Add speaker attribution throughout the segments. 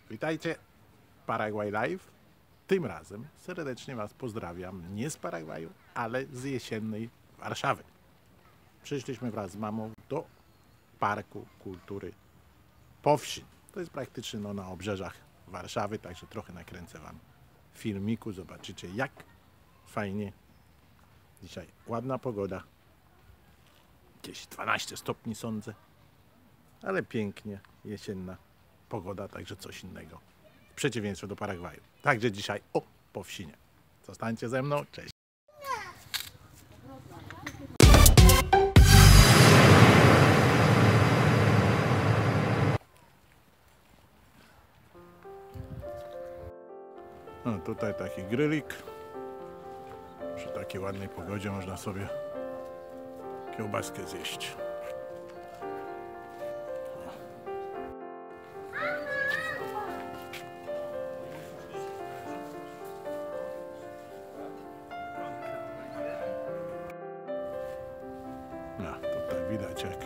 Speaker 1: Witajcie, Paraguay Live. Tym razem serdecznie Was pozdrawiam nie z Paragwaju, ale z jesiennej Warszawy. Przyszliśmy wraz z mamą do Parku Kultury Powsin. To jest praktycznie na obrzeżach Warszawy, także trochę nakręcę Wam filmiku. Zobaczycie, jak fajnie. Dzisiaj ładna pogoda. Gdzieś 12 stopni sądzę, ale pięknie jesienna pogoda, także coś innego. W przeciwieństwie do Paragwaju. Także dzisiaj o Powsinie. Zostańcie ze mną, cześć. No, tutaj taki grylik. Przy takiej ładnej pogodzie można sobie kiełbaskę zjeść. No, tutaj widać jak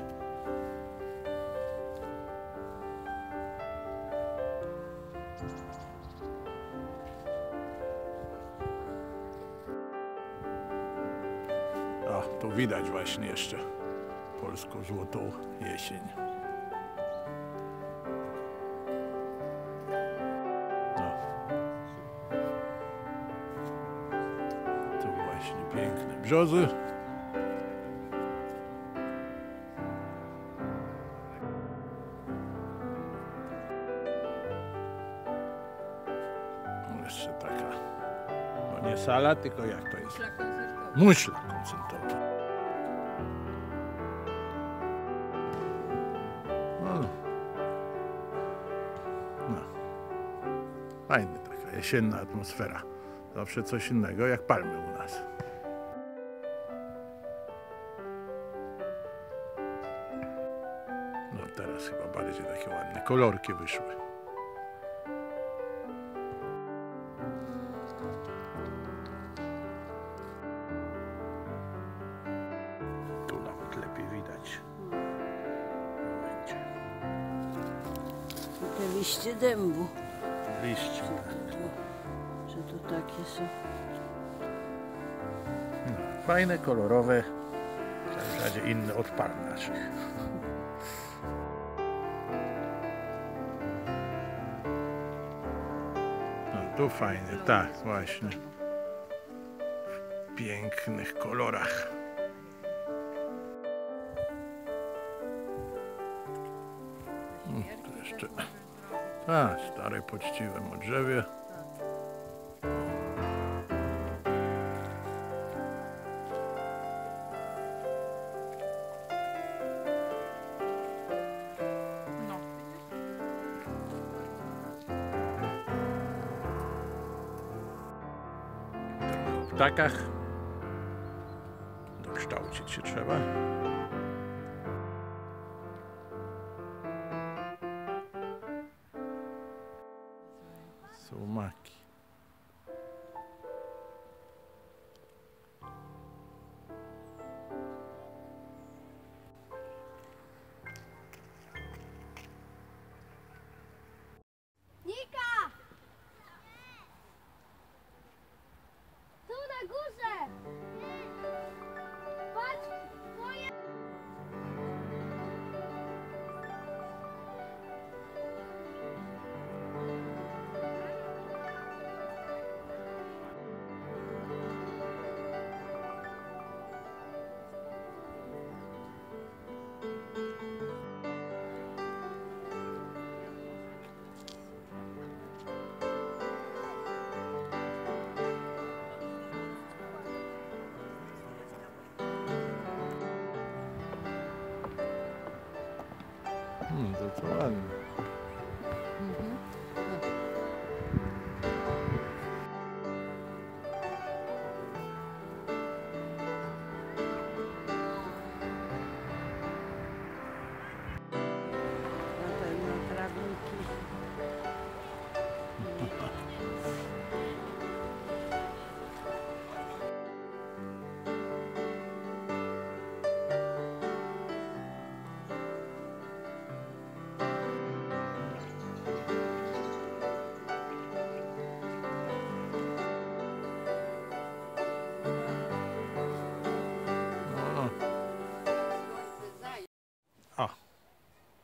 Speaker 1: tu widać właśnie jeszcze polską złotą jesień. No. Tu właśnie piękne brzozy. Jeszcze taka, no nie sala, tylko jak to jest? Muszla koncertowa. No. Fajna taka jesienna atmosfera. Zawsze coś innego jak palmy u nas. No teraz chyba bardziej takie ładne kolorki wyszły. Tu nawet lepiej widać.
Speaker 2: Te liście dębu.
Speaker 1: Liście.
Speaker 2: Że to takie są.
Speaker 1: No, fajne, kolorowe. W zasadzie inne od par naszych. No tu fajnie, tak, właśnie. W pięknych kolorach. Tu jeszcze stare, poczciwe modrzewie. W ptakach dokształcić się trzeba. Są maki.
Speaker 3: Nika! Tu na górze! Patrz, moje...
Speaker 1: To ładnie.
Speaker 2: Na pewno trawniki.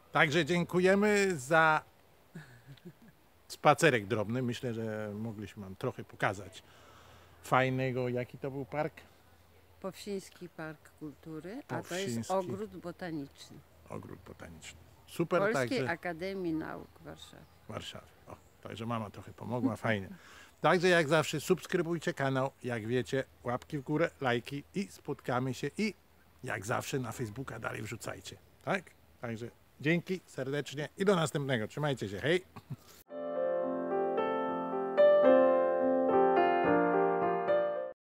Speaker 1: Także dziękujemy za spacerek drobny. Myślę, że mogliśmy wam trochę pokazać fajnego. Jaki to był park?
Speaker 2: Powsiński Park Kultury, a to jest
Speaker 1: Powsiński.
Speaker 2: ogród botaniczny
Speaker 1: Ogród botaniczny. Super,
Speaker 2: Polskiej
Speaker 1: także
Speaker 2: Akademii Nauk Warszawy.
Speaker 1: Warszawy. O, także mama trochę pomogła, fajnie. Także jak zawsze subskrybujcie kanał, jak wiecie, łapki w górę, lajki i spotkamy się i jak zawsze na Facebooka dalej wrzucajcie. Tak? Także dzięki serdecznie i do następnego. Trzymajcie się, hej!